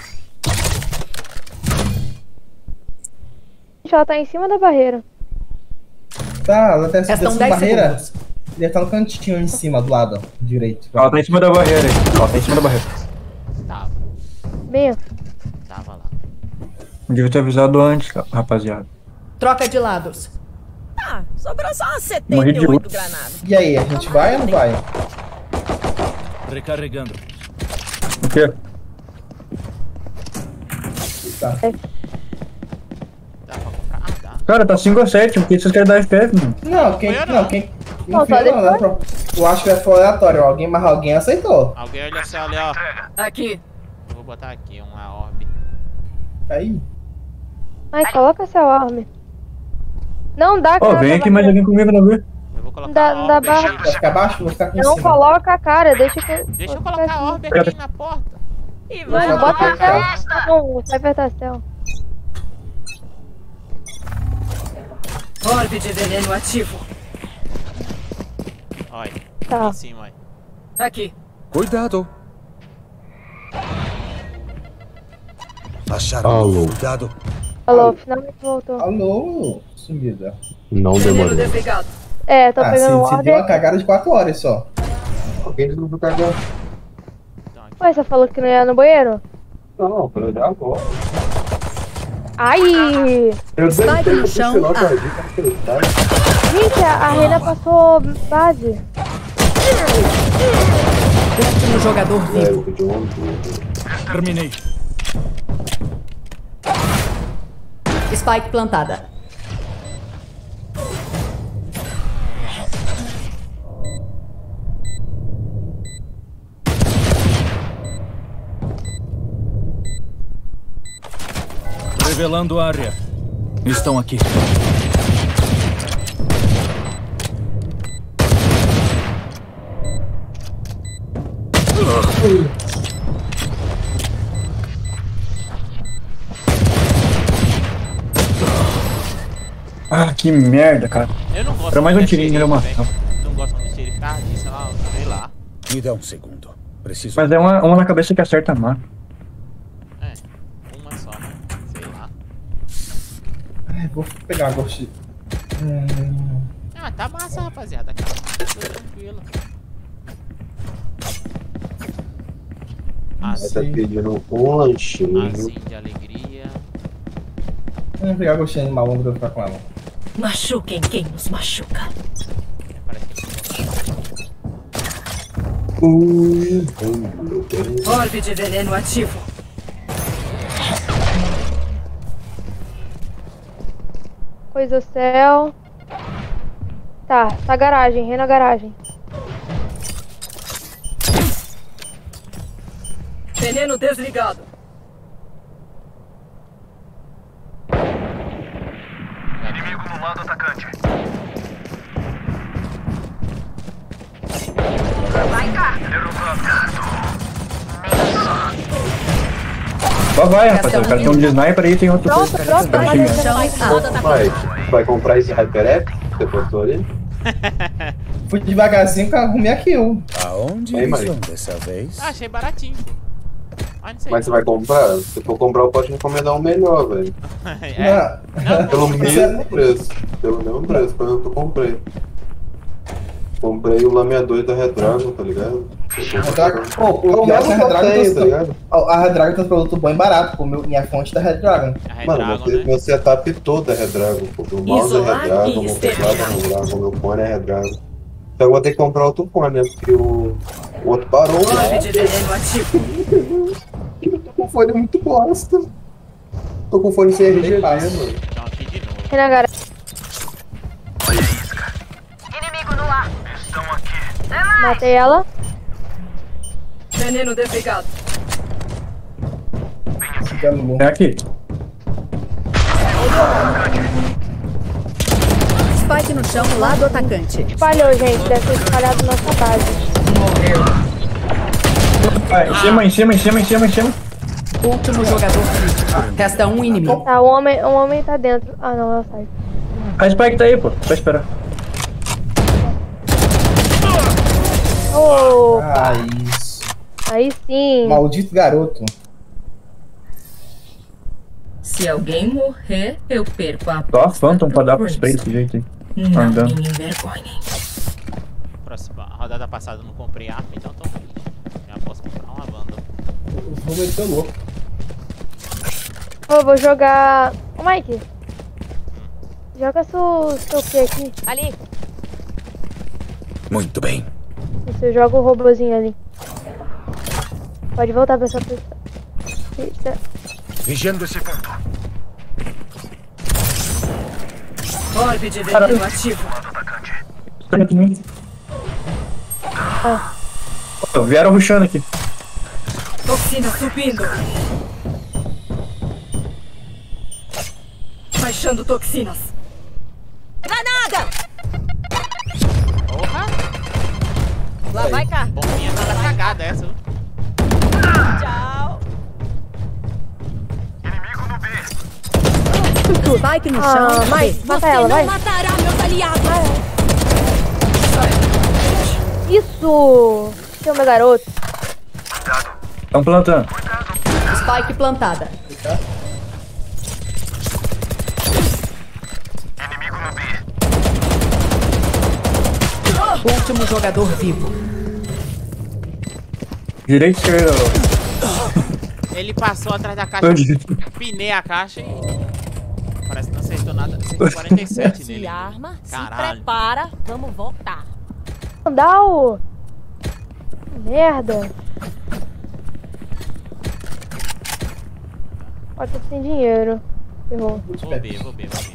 Speaker 2: Ela tá em cima da barreira.
Speaker 1: Tá, ela tem essa
Speaker 6: Restam
Speaker 1: dessa
Speaker 6: dez
Speaker 1: barreira.
Speaker 6: segundos.
Speaker 1: Ele tá no cantinho em cima, do lado, ó, direito.
Speaker 7: Ela tá em cima da barreira aí. Ela tá em cima da barreira.
Speaker 3: Tava,
Speaker 2: Bem,
Speaker 3: tava lá.
Speaker 7: Não devia ter avisado antes, rapaziada.
Speaker 6: Troca de lados.
Speaker 9: Ah, sobrou só umas
Speaker 7: Morri de
Speaker 9: setenta e oito
Speaker 7: luto.
Speaker 9: granadas.
Speaker 1: E aí, a gente vai ou não vai?
Speaker 8: Recarregando.
Speaker 7: O quê?
Speaker 1: Tá.
Speaker 3: Dá pra comprar? Ah, dá.
Speaker 7: Cara, tá cinco a sete. Por que vocês querem dar F P S, mano?
Speaker 1: Não, quem.
Speaker 3: Foi eu
Speaker 1: Não,
Speaker 3: não.
Speaker 1: quem.
Speaker 2: Não,
Speaker 1: Não,
Speaker 2: só
Speaker 1: foi eu não,
Speaker 2: depois.
Speaker 1: não, eu acho que foi aleatório. Alguém, mas alguém aceitou.
Speaker 3: Alguém olha só ali, ó.
Speaker 6: Aqui.
Speaker 3: Eu vou botar aqui uma orb.
Speaker 1: Aí.
Speaker 2: ai, coloca seu arme. Não dá,
Speaker 7: Ó,
Speaker 2: cara.
Speaker 7: vem
Speaker 2: da
Speaker 7: aqui mais
Speaker 2: barreira.
Speaker 7: alguém comigo na B.
Speaker 3: Eu vou colocar
Speaker 2: Da-
Speaker 3: a
Speaker 2: da
Speaker 3: orb
Speaker 2: barra-
Speaker 3: aqui.
Speaker 1: Vai ficar abaixo? Vou ficar aqui em
Speaker 2: Não
Speaker 1: cima.
Speaker 2: coloca a cara, deixa que.
Speaker 3: Deixa eu
Speaker 2: vou
Speaker 3: colocar
Speaker 2: ficar
Speaker 3: a
Speaker 2: aqui.
Speaker 3: orb aqui na porta.
Speaker 9: E
Speaker 1: Vai,
Speaker 9: vai,
Speaker 2: Bota
Speaker 1: vai,
Speaker 2: a céu.
Speaker 1: vai.
Speaker 2: Tá bom, você vai apertar céu.
Speaker 6: Orbe de veneno ativo.
Speaker 3: Olha,
Speaker 2: Tá.
Speaker 3: em cima, olha.
Speaker 6: Aqui.
Speaker 4: Cuidado. Acharam.
Speaker 10: Alô.
Speaker 4: Cuidado.
Speaker 2: Falou, finalmente voltou.
Speaker 1: Alô, sumida.
Speaker 10: Não
Speaker 6: Veneno
Speaker 10: demorou.
Speaker 6: desligado.
Speaker 2: É, tô
Speaker 1: Ah,
Speaker 2: pegando o
Speaker 1: você, você
Speaker 2: orbe.
Speaker 1: deu uma cagada de quatro horas só. Alguém não cagou.
Speaker 3: Então, aqui.
Speaker 2: Ué, você falou que não ia no banheiro?
Speaker 1: Não, pra eu dar agora.
Speaker 2: Ai!
Speaker 1: Eu
Speaker 6: Spike no chão, A.
Speaker 2: Gente, a, a Reina passou base.
Speaker 6: Último jogador vivo.
Speaker 8: Terminei.
Speaker 6: Spike plantada.
Speaker 8: Revelando área. Estão aqui.
Speaker 7: Ah, que merda, cara.
Speaker 3: Eu não gosto
Speaker 7: Era mais um
Speaker 3: de
Speaker 7: tirinho, ele é uma.
Speaker 3: xerife, velho. Não gosto de xerife, cara, sei lá, sei lá.
Speaker 4: Me dá um segundo. Preciso.
Speaker 7: Mas é uma, uma na cabeça que acerta a mano.
Speaker 3: É, uma só, né? Sei lá.
Speaker 1: Ai, vou pegar uma ghost. Hum...
Speaker 3: Ah, tá massa, rapaziada. Cara. Tô tranquilo.
Speaker 10: Aí tá
Speaker 3: Assim,
Speaker 10: pedindo um lanchinho.
Speaker 3: assim de alegria.
Speaker 1: Vou pegar a ghost animal, vamos ficar com ela.
Speaker 6: Machuquem quem nos machuca.
Speaker 3: Parece que
Speaker 10: Hum, hum, meu Deus.
Speaker 6: Orbe de veneno ativo.
Speaker 2: Coisa céu. Tá, tá garagem, rei na garagem.
Speaker 6: Veneno desligado.
Speaker 5: Inimigo no lado atacante. Vai cá.
Speaker 7: Só vai, rapaziada. O cara tem um de sniper aí, tem outro.
Speaker 2: Pronto, pronto,
Speaker 7: Cara,
Speaker 2: vai,
Speaker 7: time.
Speaker 2: vai, vai.
Speaker 10: Mike, vai comprar esse HyperX que você postou ali?
Speaker 1: Fui devagarzinho que eu arrumei aqui um.
Speaker 4: Aonde
Speaker 10: Ei,
Speaker 4: eles
Speaker 10: Mari.
Speaker 4: vão dessa vez?
Speaker 3: Ah, achei baratinho. Mas não sei.
Speaker 10: Mas você vai comprar? Se for comprar, eu posso encomendar um melhor, velho.
Speaker 3: É.
Speaker 1: Não.
Speaker 10: Pelo mesmo preço. Pelo mesmo preço, foi o que eu comprei. Comprei o lameador da Red Dragon, tá ligado?
Speaker 1: Redragon- Pô,
Speaker 10: É
Speaker 1: o
Speaker 10: o
Speaker 1: pior é que
Speaker 10: mesmo
Speaker 1: a Red Dragon
Speaker 10: passeio, tá
Speaker 1: tem
Speaker 10: ligado?
Speaker 1: a Red Dragon tem um produto bom e barato, pô. Meu, minha fonte da Red Dragon.
Speaker 3: A Red
Speaker 10: Mano,
Speaker 3: Dragon,
Speaker 10: meu,
Speaker 3: né?
Speaker 10: meu setup todo é Red Dragon, pô. Meu mouse é
Speaker 6: Isolar
Speaker 10: Red Dragon,
Speaker 6: e
Speaker 10: meu teclado é
Speaker 6: exterminar.
Speaker 10: Red Dragon, meu fone é Red Dragon. Então eu vou ter que comprar outro fone, né? Porque o, o outro parou,
Speaker 6: Orbe
Speaker 10: né?
Speaker 6: de veneno ativo.
Speaker 10: Eu tô com fone muito bosta. Tô com fone sem R G B, mano.
Speaker 3: Então aqui de novo.
Speaker 2: Rei na garagem.
Speaker 5: Inimigo no ar. Estão aqui.
Speaker 2: Matei ela.
Speaker 6: Veneno desligado.
Speaker 7: É aqui.
Speaker 6: Spike no chão, lado atacante.
Speaker 2: Espalhou, gente. Deve ter espalhado nossa base.
Speaker 7: Vai, em cima, em cima, em cima, em cima, em cima.
Speaker 6: Último jogador crítico. Resta um inimigo.
Speaker 2: Tá, o homem, o homem tá dentro. Ah, não, ela sai.
Speaker 7: A Spike tá aí, pô. Só esperar.
Speaker 2: Oh,
Speaker 1: Ah, isso.
Speaker 2: aí sim.
Speaker 1: Maldito garoto.
Speaker 6: Se alguém morrer, eu perco a
Speaker 7: Só a Phantom pra dar pro spray desse jeito aí.
Speaker 6: Não
Speaker 7: Andando.
Speaker 6: me envergonhem.
Speaker 3: Próxima a rodada passada eu não comprei arma, então tô feliz. Já posso comprar uma banda.
Speaker 1: Vou meter o louco.
Speaker 2: Ô, vou jogar. Ô, Mike. Joga seu, seu Q aqui.
Speaker 9: Ali.
Speaker 4: Muito bem.
Speaker 2: Você joga o robozinho ali. Pode voltar pra sua posição. Eita.
Speaker 4: Vigiando esse ponto.
Speaker 6: Orbe de veneno ativo.
Speaker 2: Ah,
Speaker 7: Pô, vieram rushando aqui.
Speaker 6: Toxina subindo. Baixando toxinas.
Speaker 9: Granada!
Speaker 3: Porra!
Speaker 9: Lá vai cá.
Speaker 3: Bombinha toda cagada essa. viu?
Speaker 9: Tchau.
Speaker 5: Inimigo no B.
Speaker 6: Spike no
Speaker 2: ah
Speaker 6: chão.
Speaker 2: Mike, mata ela, vai.
Speaker 9: matará meus aliados.
Speaker 2: Isso! Seu meu garoto.
Speaker 7: Estão plantando.
Speaker 6: Spike plantada.
Speaker 5: Inimigo no B.
Speaker 6: Último jogador vivo.
Speaker 7: Direita e esquerda.
Speaker 3: Ele passou atrás da caixa, pinei a caixa e. Parece que não acertou nada. Acertou quarenta e sete
Speaker 9: Se
Speaker 3: nele.
Speaker 9: arma, se
Speaker 3: Caralho.
Speaker 9: prepara, vamos voltar.
Speaker 2: Dá o. Merda. Ó, tô sem dinheiro. Ferrou.
Speaker 3: Vou ver, vou ver, vou ver.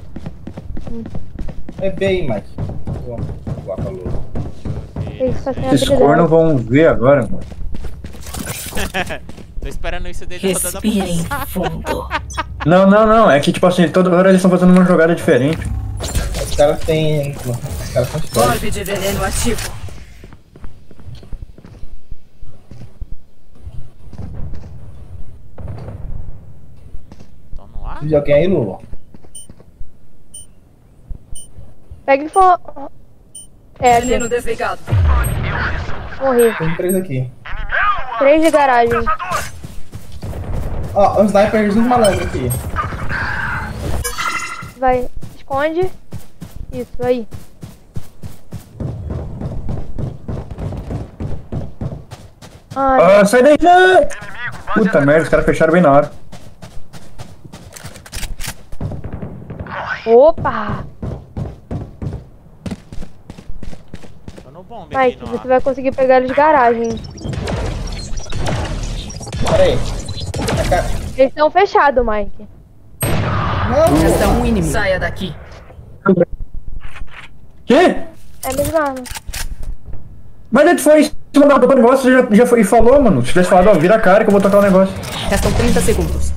Speaker 1: É bem, Mike. Boa, boa, falou.
Speaker 2: Ele fica sem
Speaker 7: Esses
Speaker 2: habilidade.
Speaker 7: cornos vão ver agora, mano.
Speaker 3: Tô esperando isso desde a rodada
Speaker 6: Respirem
Speaker 3: passada.
Speaker 6: fundo.
Speaker 7: Não, não, não. É que, tipo assim, toda hora eles estão fazendo uma jogada diferente.
Speaker 1: Os caras têm. Os caras são histórias.
Speaker 6: Orbe de veneno ativo.
Speaker 1: De alguém aí, Lula.
Speaker 2: Pega e for. É, aqui.
Speaker 6: Veneno desligado.
Speaker 2: Morri.
Speaker 1: Tem três aqui.
Speaker 2: Três de garagem.
Speaker 1: Ó, um sniper dos malandros aqui.
Speaker 2: Vai, esconde. Isso, aí. Ai,
Speaker 7: Ah, sai daí! Não! Puta merda, os caras fecharam bem na hora.
Speaker 2: opa!
Speaker 3: Tô no bombe aqui,
Speaker 2: Mike,
Speaker 3: no
Speaker 2: você vai conseguir pegar eles de garagem.
Speaker 1: Pera aí.
Speaker 2: Eles estão fechados, Mike.
Speaker 1: Não,
Speaker 6: Resta um inimigo. Saia daqui.
Speaker 7: Quê?
Speaker 2: É a mesma arma.
Speaker 7: Mas ele foi em cima da do negócio, você já, já foi e falou, mano. Se tivesse falado, ó, vira a cara que eu vou tocar o negócio.
Speaker 6: Restam trinta segundos.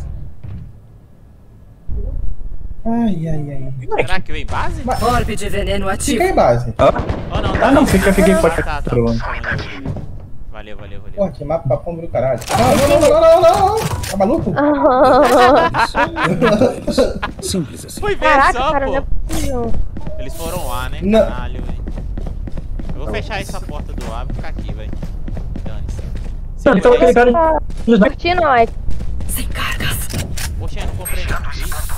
Speaker 1: Ai, ai, ai.
Speaker 3: Será que vem base?
Speaker 6: Orbe de veneno ativo.
Speaker 1: Fica aí, base.
Speaker 7: Ah,
Speaker 3: Oh, não,
Speaker 7: ah não, fica, fica aí, pode
Speaker 3: Ah,
Speaker 7: ficar.
Speaker 3: tá, tá. Valeu, valeu, valeu.
Speaker 1: Porra, que mapa pra pombo do caralho. Não, não, não, não, não, não. Tá maluco?
Speaker 4: Simples assim.
Speaker 3: Foi ver
Speaker 2: Caraca,
Speaker 3: só,
Speaker 2: cara, não é
Speaker 3: pô.
Speaker 2: possível.
Speaker 3: Eles foram lá, né?
Speaker 1: Não.
Speaker 3: Caralho, velho. Eu vou fechar essa porta do ar e ficar aqui, velho. Dane-se.
Speaker 7: Não, então aquele cara.
Speaker 2: Tá curtindo, Mike.
Speaker 6: Sem cargas.
Speaker 3: Poxa, eu não comprei nada.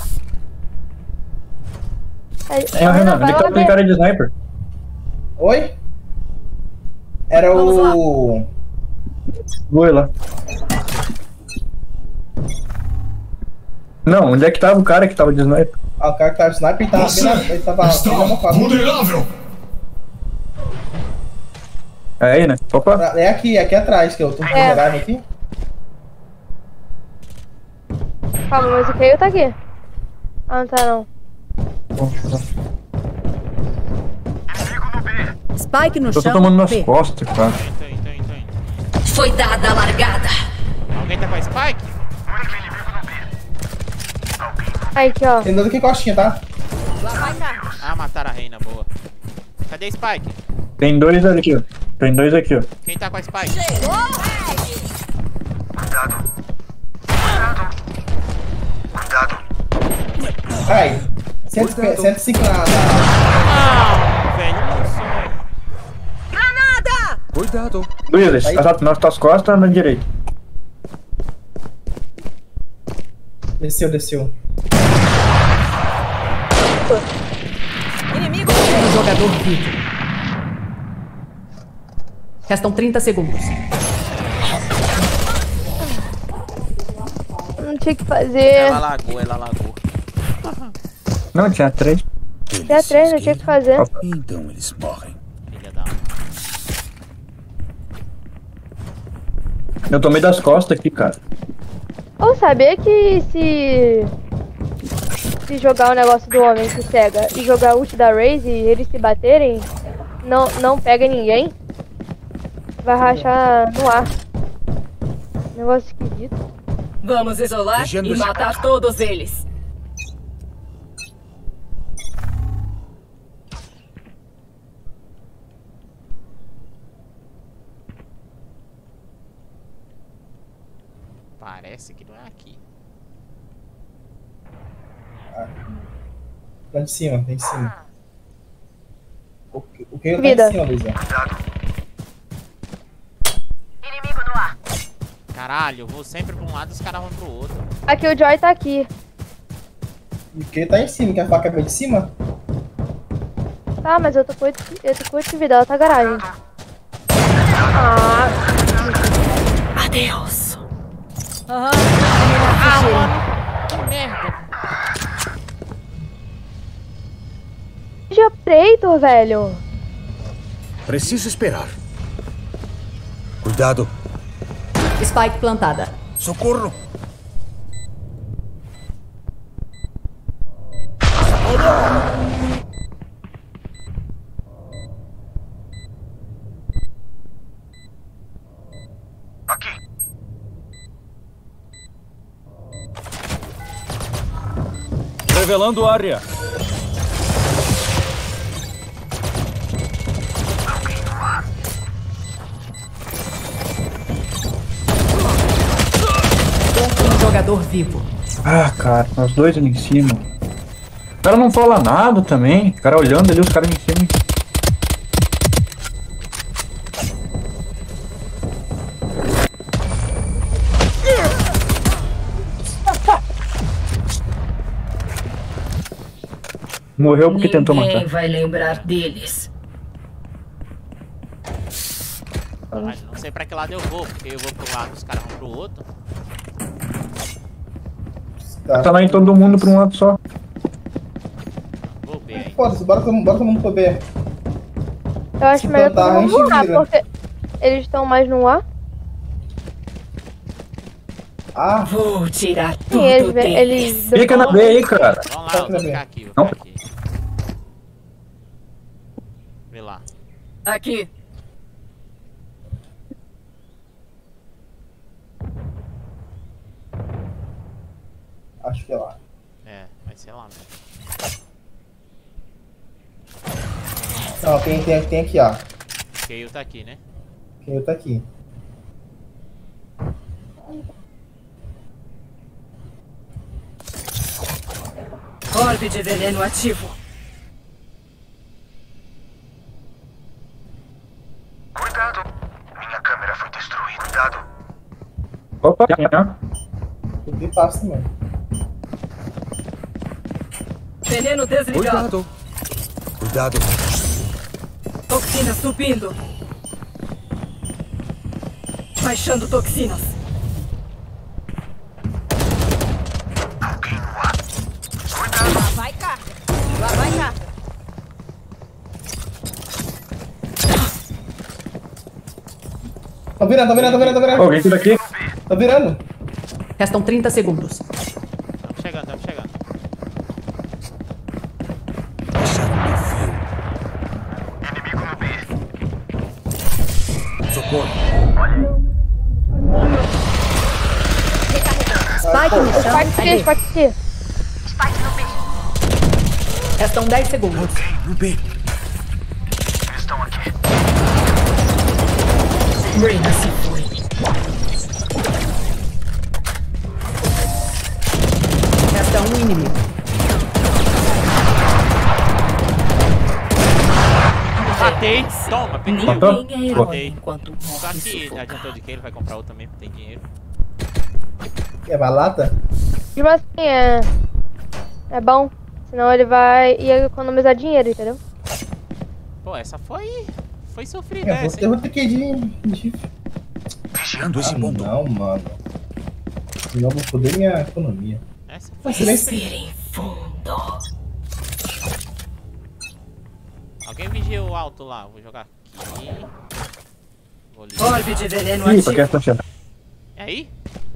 Speaker 2: Aí,
Speaker 7: É o Renan, ele tá com aquele cara de sniper.
Speaker 1: Oi? Era o...
Speaker 7: Foi lá. Não, onde é que tava o cara que tava de sniper?
Speaker 1: Ah, o cara que tava de sniper, ele tava bem na... Ele tava bem na mofada.
Speaker 5: Vulnerável!
Speaker 7: É aí, né? Opa.
Speaker 1: É aqui, aqui atrás, que eu tô
Speaker 2: É.
Speaker 1: vulnerável aqui.
Speaker 2: Calma, mas o Keio tá aqui. Ah, não tá não.
Speaker 6: Spike no
Speaker 7: Eu tô
Speaker 6: chão.
Speaker 7: tomando nas
Speaker 6: B.
Speaker 7: costas, cara.
Speaker 3: Tô indo, tô indo, tô indo.
Speaker 6: Foi dada a largada.
Speaker 3: Alguém tá com a Spike?
Speaker 2: Aí, aqui, ó.
Speaker 1: Tem dois aqui costinha, tá?
Speaker 3: Ah, mataram a reina, boa. Cadê a Spike?
Speaker 7: Tem dois aqui, ó. Tem dois aqui, ó.
Speaker 3: Quem tá com a Spike?
Speaker 5: Cuidado. Cuidado.
Speaker 1: Ai. cento e cinco na... na...
Speaker 3: Ah, velho, não sei.
Speaker 4: Cuidado.
Speaker 7: Luiz, exato, nas tuas costas ou na direita?
Speaker 1: Desceu, desceu.
Speaker 6: Inimigo. Um jogador vivo. Restam trinta segundos.
Speaker 2: Não tinha que fazer.
Speaker 3: Ela lagou, ela lagou.
Speaker 7: Não, tinha três.
Speaker 2: Tinha três, não tinha que fazer.
Speaker 4: Então eles morrem.
Speaker 3: Filha da...
Speaker 7: Eu tomei das costas aqui, cara.
Speaker 2: Ou saber que se. Se jogar o negócio do homem que cega e jogar ult da Raze e eles se baterem, não, não pega ninguém. Vai rachar no ar. Negócio esquisito.
Speaker 6: Vamos isolar
Speaker 4: Vigiando
Speaker 6: e
Speaker 4: esse-
Speaker 6: matar todos eles.
Speaker 3: Parece que não é aqui.
Speaker 1: Lá de cima, lá de cima. O que, o que tá
Speaker 2: Vida.
Speaker 1: em cima, Luizão?
Speaker 5: Inimigo no ar.
Speaker 3: Caralho, eu vou sempre pra um lado e os caras vão pro outro.
Speaker 2: Aqui o Joy tá aqui.
Speaker 1: O que tá em cima? Que a faca veio de cima?
Speaker 2: Tá, mas eu tô com oito, eu tô com oito de vida, ela tá garagem. Ah,
Speaker 6: Adeus.
Speaker 3: Ah, mano, que merda.
Speaker 2: já preto, velho.
Speaker 4: Preciso esperar. Cuidado.
Speaker 6: Spike plantada.
Speaker 4: Socorro.
Speaker 5: Aqui.
Speaker 8: Revelando área.
Speaker 6: Um jogador vivo.
Speaker 7: Ah, cara, os dois ali em cima. O cara não fala nada também. O cara olhando ali, os caras em cima. Morreu porque tentou matar.
Speaker 6: Ninguém vai lembrar deles.
Speaker 3: Mas não sei pra que lado eu vou, porque eu vou pro lado, os caras vão pro outro.
Speaker 7: Tá lá em todo mundo pra um lado só.
Speaker 3: Vou B aí.
Speaker 1: Foda-se, bora, todo- bora todo mundo pro B.
Speaker 2: Eu acho
Speaker 1: Se
Speaker 2: melhor
Speaker 1: plantar,
Speaker 2: todo
Speaker 1: a
Speaker 2: mundo
Speaker 1: gente
Speaker 2: no A,
Speaker 1: vira.
Speaker 2: porque eles estão mais no A.
Speaker 1: Ah,
Speaker 6: Vou tirar
Speaker 2: Sim,
Speaker 6: tudo
Speaker 2: eles,
Speaker 6: deles.
Speaker 2: eles
Speaker 7: Fica na B aí, cara.
Speaker 3: Vamos lá, eu vou ficar aqui, vou
Speaker 7: Não.
Speaker 3: ficar aqui. Vê lá.
Speaker 6: Aqui.
Speaker 1: acho que é lá.
Speaker 3: É, vai ser lá mesmo.
Speaker 1: Não, tem, tem, tem aqui, ó.
Speaker 3: Keio tá aqui, né?
Speaker 1: Quem tá aqui.
Speaker 6: Orbe de veneno ativo.
Speaker 5: Cuidado. Minha câmera foi destruída. Cuidado.
Speaker 7: Opa,
Speaker 1: Eu vi passo também.
Speaker 6: Veneno desligado.
Speaker 4: Cuidado.
Speaker 6: Toxina subindo. Baixando toxinas.
Speaker 9: Lá vai carga. Lá vai carga.
Speaker 1: Tô virando, tô virando, tô virando, tô virando.
Speaker 7: Alguém tudo aqui?
Speaker 1: Tô virando.
Speaker 6: Restam trinta segundos.
Speaker 3: Estamos chegando, estamos chegando.
Speaker 5: Inimigo no B.
Speaker 4: Socorro.
Speaker 6: Spike no chão.
Speaker 2: Spike aqui,
Speaker 6: Ali.
Speaker 2: Spike aqui.
Speaker 6: Restam dez segundos.
Speaker 4: No B.
Speaker 5: Eles estão aqui.
Speaker 6: Reyna se foi. Resta um inimigo.
Speaker 3: Matei! Toma, peguei.
Speaker 7: Matou?
Speaker 6: Ninguém é herói
Speaker 3: Matei.
Speaker 6: enquanto
Speaker 3: Só
Speaker 6: morre
Speaker 3: que
Speaker 6: sufocado.
Speaker 3: adiantou de que ele vai comprar outro também, porque tem dinheiro.
Speaker 1: É balata?
Speaker 2: Tipo assim, é. É bom. Senão ele vai ia economizar dinheiro, entendeu?
Speaker 3: Pô, essa foi. Foi sofrida
Speaker 1: É,
Speaker 3: essa,
Speaker 1: você
Speaker 3: hein?
Speaker 1: vai ter que ir de. de...
Speaker 4: Vigiando esse
Speaker 1: Ah,
Speaker 4: ponto.
Speaker 1: não, mano. Senão eu vou foder minha economia.
Speaker 3: Essa foi.
Speaker 6: Respirem fundo.
Speaker 3: Alguém vigia o alto lá, vou jogar aqui. Vou ligar.
Speaker 6: Orbe de veneno
Speaker 7: Ih, pra que
Speaker 6: ativo.
Speaker 7: essa chama?
Speaker 3: É aí?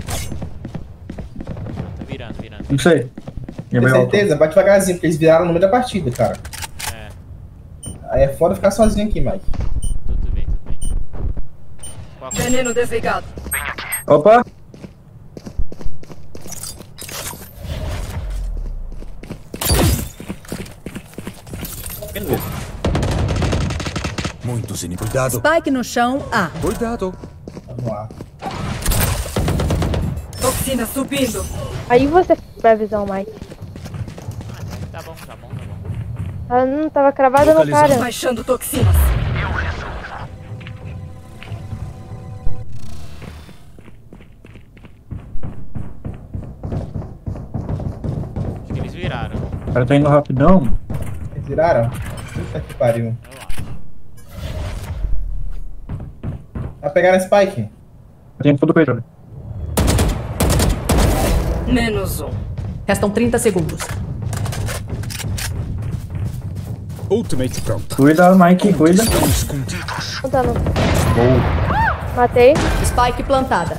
Speaker 3: Tá virando, virando.
Speaker 7: Não sei.
Speaker 1: Tem
Speaker 7: Minha mãe
Speaker 1: certeza? Vai devagarzinho, porque eles viraram no meio da partida, cara.
Speaker 3: É,
Speaker 1: Aí é foda ficar sozinho aqui, Mike.
Speaker 3: tudo bem, tudo bem. Qual que é?
Speaker 6: Veneno desligado.
Speaker 7: Opa!
Speaker 4: Muitos inimigos. Cuidado.
Speaker 6: Spike no chão. A.
Speaker 4: Cuidado.
Speaker 1: Vamos lá.
Speaker 6: Toxina subindo.
Speaker 2: Aí você vai avisar o Mike.
Speaker 3: Tá bom, tá bom, tá bom.
Speaker 2: Ela não tava cravada no
Speaker 8: Localizando.
Speaker 2: cara.
Speaker 6: Baixando toxinas.
Speaker 3: Acho que eles viraram,
Speaker 7: O cara tá indo rapidão.
Speaker 1: Eles viraram? Puta que pariu.
Speaker 3: eu acho.
Speaker 1: Vai pegar a Spike?
Speaker 7: Tem tudo coisa.
Speaker 6: Menos um. Restam trinta segundos.
Speaker 8: Ultimate pronto.
Speaker 7: Cuida, Mike, cuida.
Speaker 4: Estão escondidos.
Speaker 2: Contando.
Speaker 7: Boa.
Speaker 2: Matei.
Speaker 6: Spike plantada.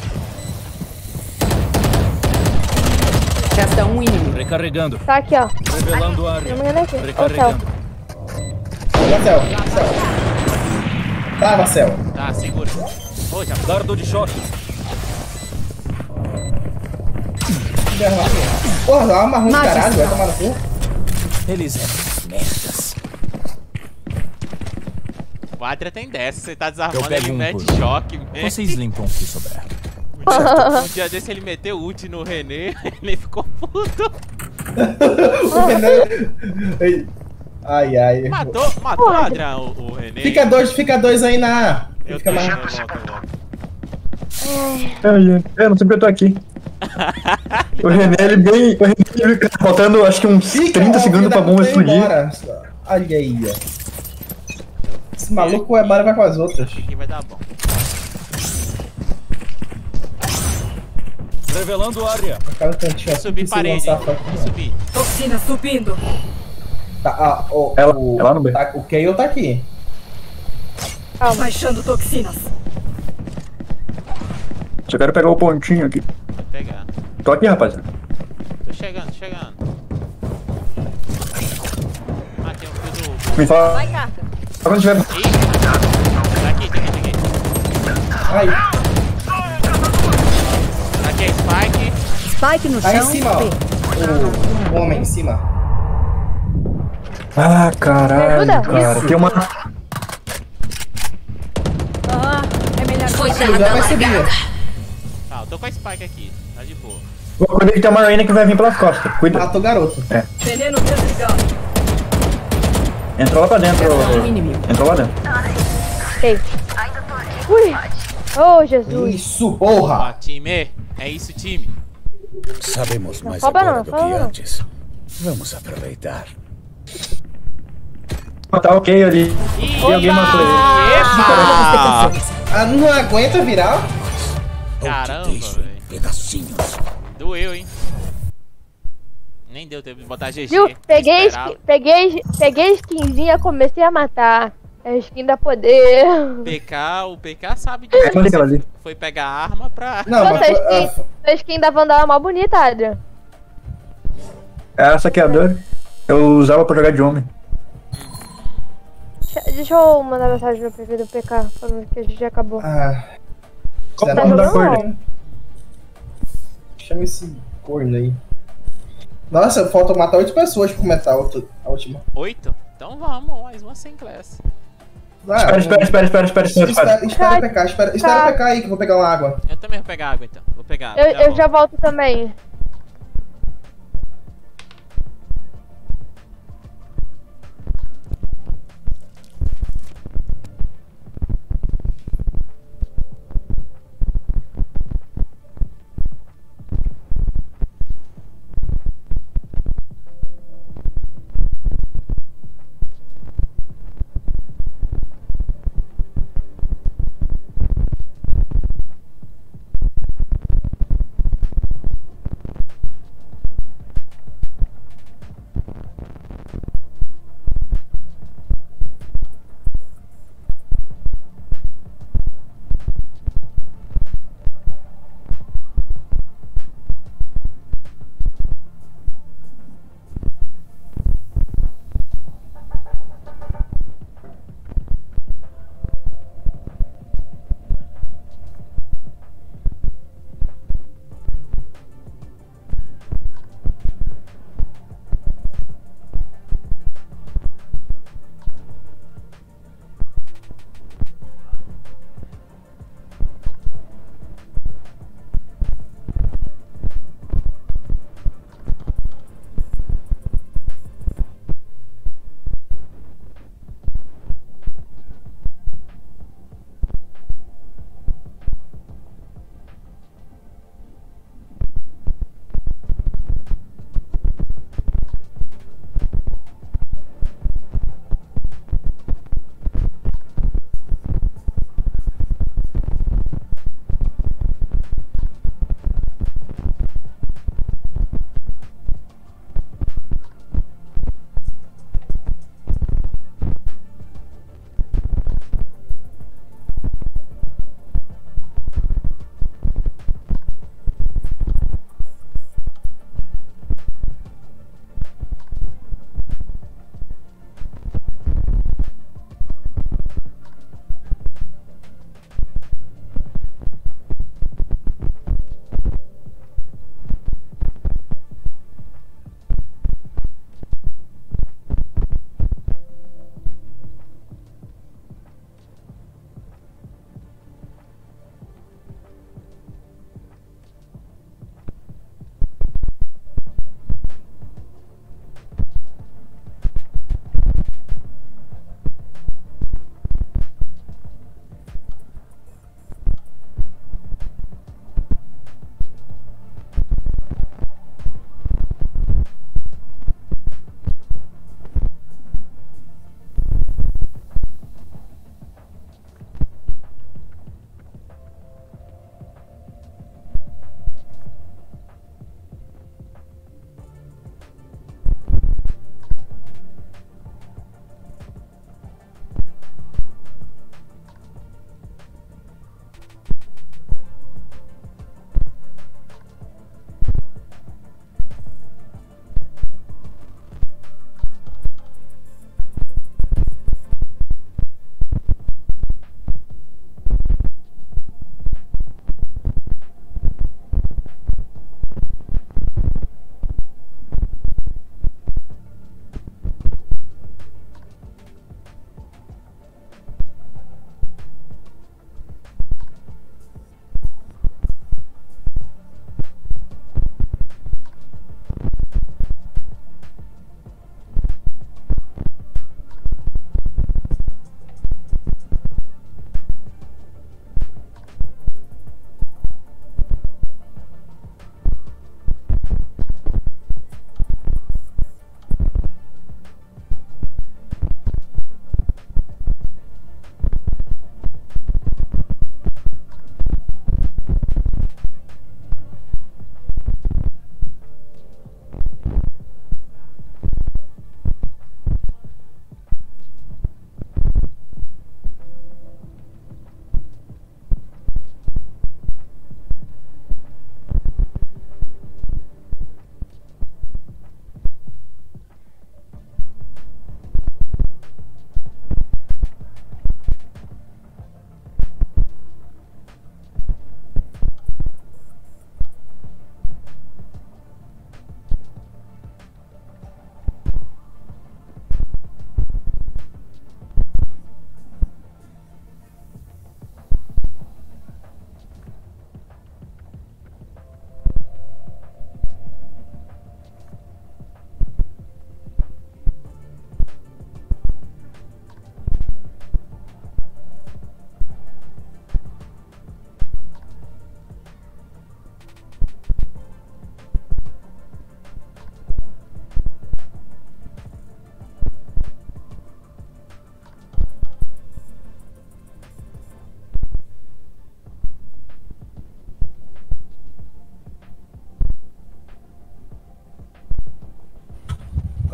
Speaker 6: Resta um inimigo.
Speaker 8: Recarregando.
Speaker 2: Tá aqui, ó.
Speaker 8: Revelando a
Speaker 2: Se não
Speaker 8: área.
Speaker 2: me engano é aqui. Ó o céu.
Speaker 8: Recarregando.
Speaker 1: Marcel, Marcel. Tá, Marcel.
Speaker 3: Tá, segura. Ô, já
Speaker 8: Dardo de choque.
Speaker 1: Porra, dá uma marrom de
Speaker 6: Magistral.
Speaker 1: caralho, vai tomar no cu.
Speaker 8: Eles eram merdas.
Speaker 3: O Adria tem dessa, você tá
Speaker 8: Eu
Speaker 3: desarmando,
Speaker 8: pego
Speaker 3: ele
Speaker 8: um
Speaker 3: mete
Speaker 8: por um.
Speaker 3: choque.
Speaker 8: Vocês limpam o que sobrar.
Speaker 3: Um dia desse ele meteu ult no René, ele ficou puto.
Speaker 1: O René... Ai, ai.
Speaker 3: Matou, matou, Adriano, o, o René.
Speaker 1: Fica dois, fica dois aí na...
Speaker 3: Eu
Speaker 1: fica
Speaker 3: tô
Speaker 1: mais...
Speaker 3: eu volto, eu volto.
Speaker 7: Ai, gente, eu não sei porque eu tô aqui. O René, ele bem... O René, ele tá faltando acho que uns
Speaker 1: Fica,
Speaker 7: trinta
Speaker 1: ó,
Speaker 7: segundos pra bomba explodir.
Speaker 1: embora. Olha aí, ó. Esse maluco é bora vai com as outras.
Speaker 3: Aqui vai dar bom.
Speaker 8: Revelando área.
Speaker 1: Ficar no cantinho aqui,
Speaker 3: Subir
Speaker 1: que se
Speaker 3: parede.
Speaker 1: lançar fora-
Speaker 3: Subir.
Speaker 6: Toxina subindo.
Speaker 1: Tá, ah, o,
Speaker 7: Ela-
Speaker 1: o,
Speaker 7: ela no B.
Speaker 1: tá, o Kayle tá aqui.
Speaker 6: Baixando toxinas.
Speaker 7: Só quero pegar o pontinho aqui.
Speaker 3: Vou pegar.
Speaker 7: Tô aqui, rapaziada.
Speaker 3: Tô chegando, tô chegando. Ah, tem um fio do...
Speaker 7: Me fala
Speaker 9: Vai, carga.
Speaker 7: quando tiver...
Speaker 3: Ih! Tá aqui, tá aqui, tá aqui.
Speaker 1: Ai,
Speaker 3: Tá aqui a Spike.
Speaker 6: Spike no
Speaker 1: tá em
Speaker 6: chão.
Speaker 1: cima, ó.
Speaker 6: B.
Speaker 1: O, o homem em cima.
Speaker 7: Ah, caralho,
Speaker 2: Ajuda,
Speaker 7: cara.
Speaker 2: isso.
Speaker 7: Tem uma...
Speaker 9: Ah, é melhor
Speaker 6: Foi
Speaker 9: que
Speaker 1: Ele já vai subir.
Speaker 3: Tá, eu tô com a Spike aqui. Tá de boa.
Speaker 7: Vou cuidar que tem uma Raina que vai vir pelas costas. Cuida.
Speaker 1: Matou o garoto.
Speaker 6: Veneno desligado.
Speaker 7: Entrou lá pra dentro. Entrou lá dentro.
Speaker 2: Ei. Ui. Oh, Jesus.
Speaker 1: Isso,
Speaker 3: Ó,
Speaker 1: porra.
Speaker 3: time. É isso, time.
Speaker 4: Sabemos mais
Speaker 2: rouba
Speaker 4: agora
Speaker 2: não,
Speaker 4: do
Speaker 2: rouba
Speaker 4: que
Speaker 2: não.
Speaker 4: antes. Vamos aproveitar.
Speaker 7: Ah, tá ok ali.
Speaker 3: Ih,
Speaker 7: Tem alguém matou ele.
Speaker 3: Epa!
Speaker 1: Ah, não aguenta virar?
Speaker 3: Caramba,
Speaker 4: Ou te deixo em
Speaker 3: velho.
Speaker 4: pedacinhos.
Speaker 3: Doeu, hein? Nem deu tempo de botar G G.
Speaker 2: Viu? Peguei,
Speaker 3: Esperava.
Speaker 2: skin, peguei, peguei a skinzinha, comecei a matar. É a skin da poder.
Speaker 3: P K, o P K sabe
Speaker 7: É,
Speaker 3: disso.
Speaker 7: olha aquela ali.
Speaker 3: Foi pegar a arma pra...
Speaker 1: Não,
Speaker 2: Pô,
Speaker 1: mas...
Speaker 2: essa skin,
Speaker 1: ah,
Speaker 2: essa skin da Vandal é mó bonita, Adrian.
Speaker 7: É saqueador. Eu usava pra jogar de homem.
Speaker 2: Deixa, deixa eu mandar mensagem no P V do P K, falando que a gente já acabou.
Speaker 1: ah,
Speaker 7: Como
Speaker 1: Zero
Speaker 7: mudar a
Speaker 2: não.
Speaker 7: cor? né?
Speaker 1: chama esse corno aí. Nossa, falta matar oito pessoas pra começar a outra- a última.
Speaker 3: Oito? Então vamos, mais uma sem class.
Speaker 1: Ah,
Speaker 7: Espera, espera, espera, espera, espera, espera, espera.
Speaker 1: Espera, espera o P K, espera, espera o P K aí que eu vou pegar uma água.
Speaker 3: Eu também vou pegar água então. Vou pegar.
Speaker 2: Eu, eu já volto também.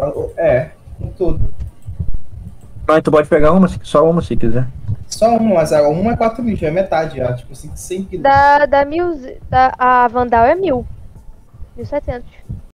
Speaker 1: É, com tudo.
Speaker 7: Mas tu pode pegar uma, só uma se quiser.
Speaker 1: Só uma, mas a uma é quatro mil, já é metade já. Tipo assim, cem quilos.
Speaker 2: Da, da mil. Da, a Vandal é mil. Mil e setecentos.